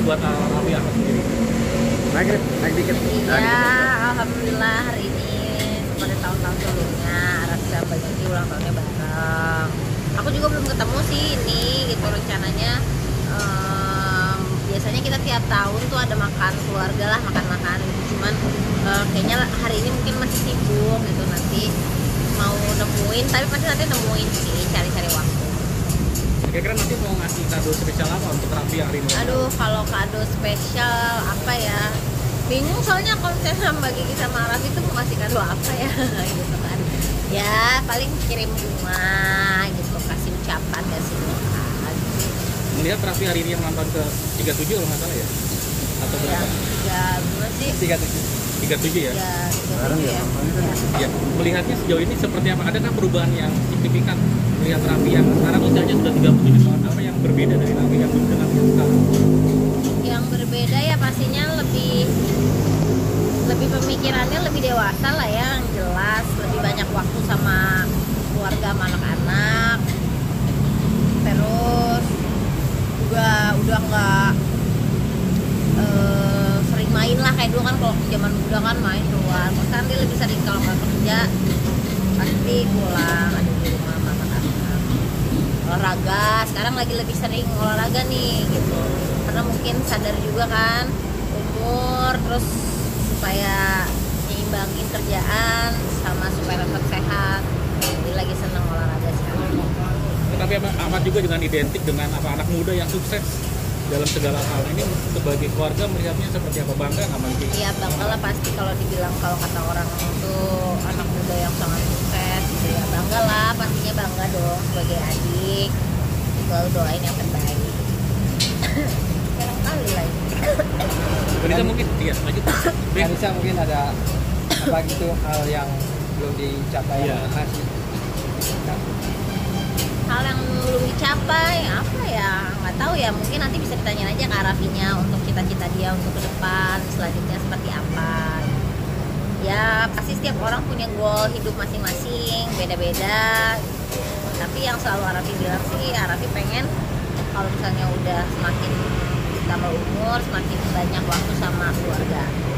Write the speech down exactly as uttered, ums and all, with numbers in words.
buat uh, Raffi Ahmad sendiri? Naik, naik dikit. Iya, alhamdulillah hari ini seperti tahun-tahun sebelumnya Raffi berbagi ulang tahunnya bareng. Aku juga belum ketemu sih ini gitu rencananya. Um, biasanya kita tiap tahun tuh ada makan keluarga lah, makan-makan gitu. Cuman uh, kayaknya hari ini mungkin masih sibuk gitu, nanti mau nemuin, tapi pasti nanti nemuin sih, cari-cari waktu. Kira-kira nanti mau ngasih kado spesial apa untuk Raffi hari ini? Aduh, kalau kado spesial apa ya? Bingung soalnya kalau saya sama Gigi sama Raffi itu mau ngasih kado apa ya gitu kan. Ya paling kirim bunga gitu, kasih ucapan, kasih doa gitu. Melihat Raffi hari ini yang nonton ke tiga puluh tujuh kalau nggak salah ya? Atau berapa? Yang tiga bunga sih. tiga puluh tujuh. tiga puluh tujuh ya? Tiga, tiga Bareng tujuh ya, ya. nontonnya kan Ya. Ya, melihatnya sejauh ini seperti apa? Adakah perubahan yang signifikan melihat Raffi yang sekarang usianya sudah tiga puluh tujuh tahun? Apa yang berbeda dari Raffi yang dulu dengan yang sekarang? Yang berbeda ya pastinya lebih lebih pemikirannya lebih dewasa lah ya, yang jelas lebih banyak waktu sama keluarga, sama anak-anak. Terus juga udah nggak eh, sering main lah kayak dulu kan. Kalau zaman muda kan main keluar, kan dia lebih sering kalau nggak kerja pasti pulang ada di rumah sama anak-anak. Olahraga sekarang lagi lebih sering olahraga nih gitu, karena mungkin sadar juga kan umur, terus supaya nyimbangin kerjaan sama supaya tetap sehat, jadi lagi seneng olahraga sekarang. Tetapi Ahmad juga dengan identik dengan apa anak muda yang sukses dalam segala hal. Ini sebagai keluarga melihatnya seperti apa, bangga nggak mungkin? Iya bangga lah pasti, kalau dibilang kalau kata orang itu anak muda yang sangat sukses gitu ya, bangga lah pastinya, bangga dong sebagai adik. Selalu doain yang terbaik. Sekarang kali lagi. Berita mungkin, iya lanjut. Ben, Anissa mungkin ada apa gitu hal yang belum dicapai Iya. yang masih Hal yang belum dicapai apa ya, nggak tahu ya, mungkin nanti bisa ditanya aja ke Raffinya untuk cita-cita dia untuk ke depan selanjutnya seperti apa. Ya pasti setiap orang punya goal hidup masing-masing, beda-beda gitu. Tapi yang selalu Raffi bilang sih, Raffi pengen kalau misalnya udah semakin tambah umur, semakin banyak waktu sama keluarga.